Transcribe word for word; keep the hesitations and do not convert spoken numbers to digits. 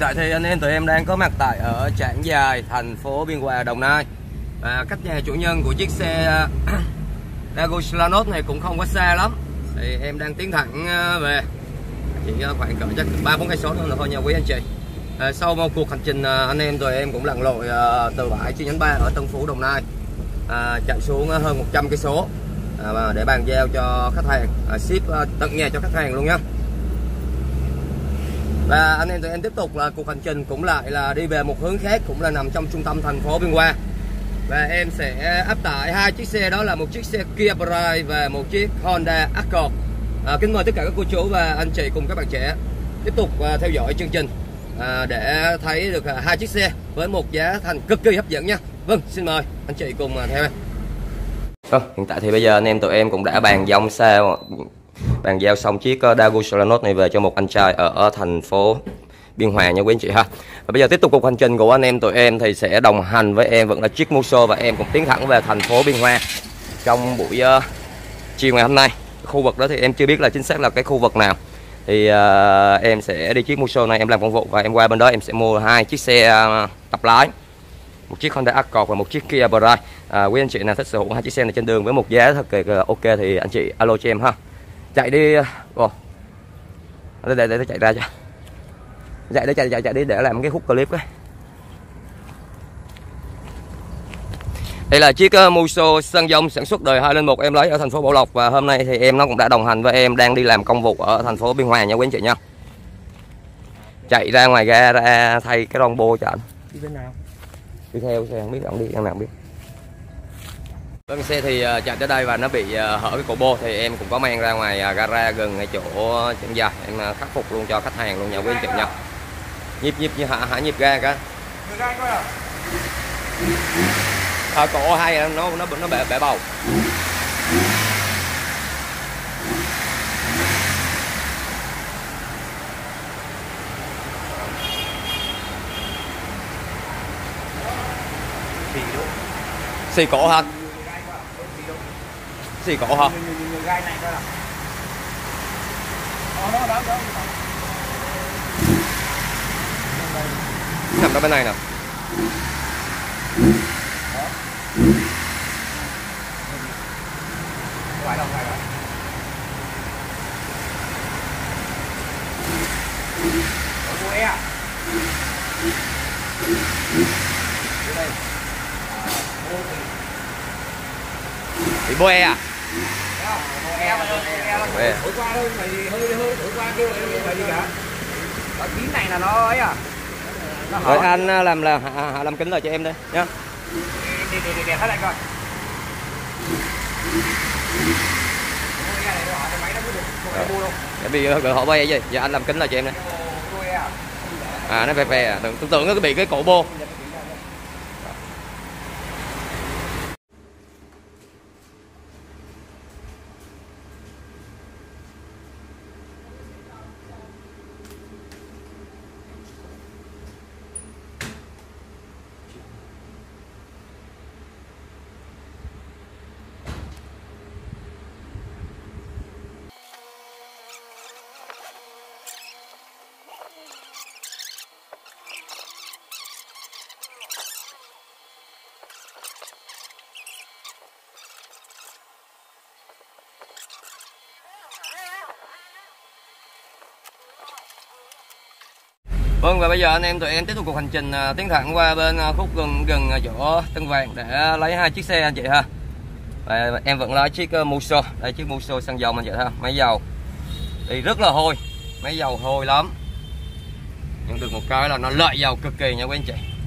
tại thì anh em tụi em đang có mặt tại ở Trảng Giài, thành phố Biên Hòa, Đồng Nai. Và cách nhà chủ nhân của chiếc xe Dago Slanos này cũng không có xa lắm. Thì em đang tiến thẳng về, chỉ khoảng cỡ chắc ba bốn cây số nữa thôi nha quý anh chị. À, sau một cuộc hành trình anh em tụi em cũng lặn lội từ bãi chi nhánh ba ở Tân Phú, Đồng Nai, à, chạy xuống hơn một trăm cây số à, để bàn giao cho khách hàng, à, ship tận nhà cho khách hàng luôn nhá. Và anh em tụi em tiếp tục là cuộc hành trình cũng lại là đi về một hướng khác, cũng là nằm trong trung tâm thành phố Biên Hòa. Và em sẽ áp tải hai chiếc xe, đó là một chiếc xe Kia Pride và một chiếc Honda Accord. À, kính mời tất cả các cô chú và anh chị cùng các bạn trẻ tiếp tục uh, theo dõi chương trình à, để thấy được uh, hai chiếc xe với một giá thành cực kỳ hấp dẫn nha. Vâng, xin mời anh chị cùng uh, theo em. Vâng, hiện tại thì bây giờ anh em tụi em cũng đã bàn giao xe bàn giao xong chiếc Dago Slanos này về cho một anh trai ở, ở thành phố Biên Hòa nha quý anh chị ha. Và bây giờ tiếp tục cuộc hành trình của anh em tụi em thì sẽ đồng hành với em vẫn là chiếc Musso, và em cũng tiến thẳng về thành phố Biên Hòa trong buổi uh, chiều ngày hôm nay. Khu vực đó thì em chưa biết là chính xác là cái khu vực nào, thì uh, em sẽ đi chiếc Musso này, em làm công vụ và em qua bên đó em sẽ mua hai chiếc xe uh, tập lái, một chiếc Honda Accord và một chiếc Kia Pride. À, quý anh chị nào thích sở hữu hai chiếc xe này trên đường với một giá thật kỳ ok thì anh chị alo cho em ha. Chạy đi, oh. để để để chạy ra cho, chạy để chạy chạy chạy đi để làm cái khúc clip ấy. Đây là chiếc uh, Musso xăng dông sản xuất đời hai không một em lấy ở thành phố Bảo Lộc, và hôm nay thì em nó cũng đã đồng hành với em đang đi làm công vụ ở thành phố Biên Hòa nha quý anh chị nha. Chạy ra ngoài ga ra thay cái ron bô cho anh. Đi bên nào? Đi theo xe không biết ông đi em nào không biết. Vâng, xe thì uh, chạy tới đây và nó bị uh, hở cái cổ bô, thì em cũng có mang ra ngoài uh, gara gần ngay chỗ Trảng Giài, em uh, khắc phục luôn cho khách hàng luôn nha quý anh chị nha. Nhịp nhịp như hả, hả nhịp ga cả. À, cổ hay nó nó nó bể bể bầu. Xì cổ hả? Xì cổ hả? Nằm đó bên này nè. Ngoài đâu, ngoài đâu. Bô e à? Đây. Bị bô e à? Bô e mà bô e. Thổi qua thôi, mày hơi hơi thổi qua kêu mày gì cả. Cái kính này là nó ấy à? Rồi anh làm là hạ làm kính lại cho em đây nhá. Đi đi đi hết lại coi. Để bị gọi họ bay gì? Giờ anh làm kính lại cho em đây. À nó phè phè à, tưởng tượng nó bị cái cổ bô. Vâng, và bây giờ anh em tụi em tiếp tục cuộc hành trình uh, tiến thẳng qua bên uh, khúc gần gần uh, chỗ Tân Vàng để uh, lấy hai chiếc xe anh chị ha. Và em vẫn lấy chiếc uh, Musso, đây chiếc Musso xăng dầu anh chị ha, máy dầu thì rất là hôi, máy dầu hôi lắm, nhưng được một cái là nó lợi dầu cực kỳ nha quý anh chị.